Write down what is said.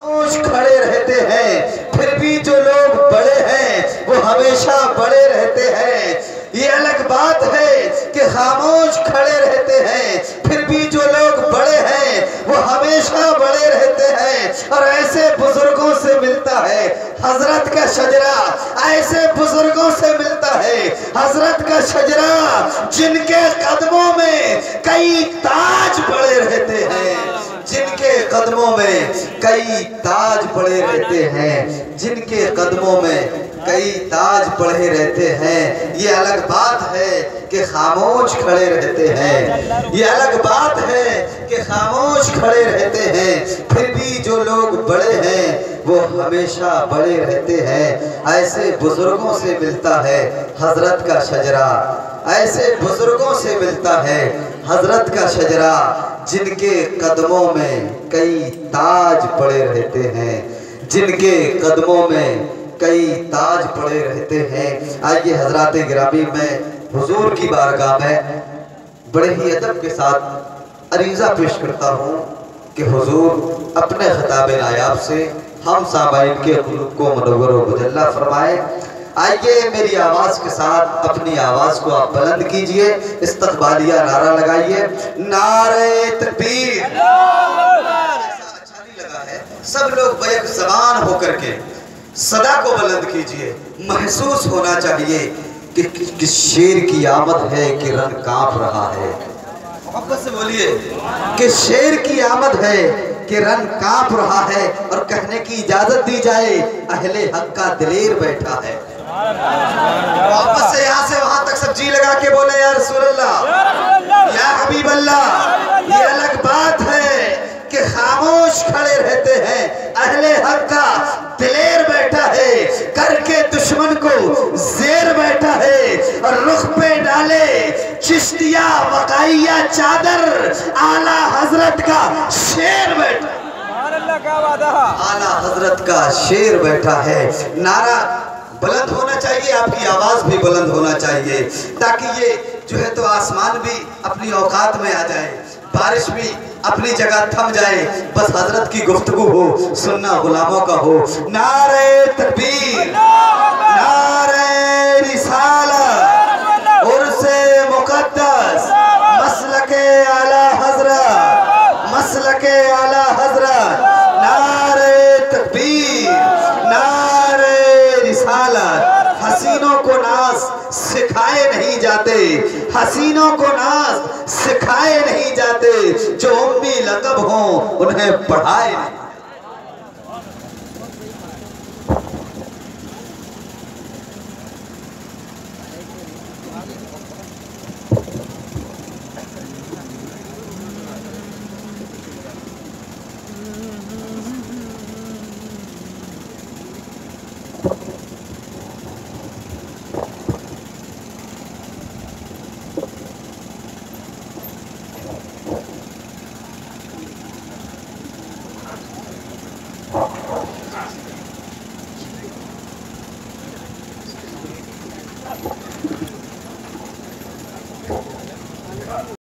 کھڑے رہتے ہیں، پھر بھی جو لوگ بڑے ہیں وہ ہمیشہ بڑے رہتے ہیں۔ یہ الگ بات ہے کہ خاموش کھڑے رہتے ہیں، پھر بھی جو لوگ بڑے ہیں وہ ہمیشہ بڑے رہتے ہیں۔ اور ایسے بزرگوں سے ملتا ہے حضرت کا شجرہ، ایسے بزرگوں سے ملتا ہے حضرت کا شجرہ، جن کے قدموں میں کئی تاج پڑے رہتے ہیں، جن کے قدموں میں کئی تاج پڑے رہتے ہیں، جن کے قدموں میں کئی تاج پڑے رہتے ہیں۔ یہ الگ بات ہے کہ خاموش کھڑے رہتے ہیں، یہ الگ بات ہے کہ خاموش کھڑے رہتے ہیں، پھر بھی جو لوگ بڑے ہیں وہ ہمیشہ بڑے رہتے ہیں۔ ایسے بزرگوں سے ملتا ہے حضرت کا شجرہ، ایسے بزرگوں سے ملتا ہے حضرت کا شجرہ، جن کے قدموں میں کئی تاج پڑے رہتے ہیں، جن کے قدموں میں کئی تاج پڑے رہتے ہیں۔ آئیے حضرات گرامی، میں حضور کی بارگاہ میں بڑے ہی ادب کے ساتھ عریضہ پیش کرتا ہوں کہ حضور اپنے خطاب نایاب سے ہم سامعین کے قلوب کو منور و مجلہ فرمائے۔ آئیے میری آواز کے ساتھ اپنی آواز کو آپ بلند کیجئے، استقبالیہ نعرہ لگائیے، نعرہ تکبیر۔ اچھا نہیں لگا ہے، سب لوگ بیک زبان ہو کر کے صدا کو بلند کیجئے۔ محسوس ہونا چاہیے کہ کس شیر کی آمد ہے کہ رن کانپ رہا ہے۔ محبت سے بولیے کہ شیر کی آمد ہے کہ رن کانپ رہا ہے، اور کہنے کی اجازت دی جائے اہل حق کا دلیر بیٹھا ہے۔ واپس سے یہاں سے وہاں تک سب جی لگا کے بولے یا رسول اللہ، یا حبیب اللہ۔ یہ الگ بات ہے کہ خاموش کھڑے رہتے ہیں، اہل حق کا دلیر بیٹھا ہے، کر کے دشمن کو زیر بیٹھا ہے، اور رخ پہ ڈالے چشتیہ وقائیہ چادر، اعلیٰ حضرت کا شیر بیٹھا ہے، اعلیٰ حضرت کا شیر بیٹھا ہے۔ نعرہ بلند ہونا چاہیے، آپ کی آواز بھی بلند ہونا چاہیے، تاکہ یہ جو ہے تو آسمان بھی اپنی اوقات میں آ جائے، بارش بھی اپنی جگہ تھم جائے، بس حضرت کی گفتگو ہو، سننا غلاموں کا ہو۔ نعرہ تکبیر، نعرہ رسالت، عرس مقدس، مسلک اعلیٰ حضرت، مسلک اعلیٰ حضرت، نعرہ تکبیر، نعرہ رسالت۔ حسینوں کو ناز سکھائے نہیں جاتے، حسینوں کو ناز سکھائے نہیں جاتے، جو امی لقب ہوں انہیں پڑھائے نہیں۔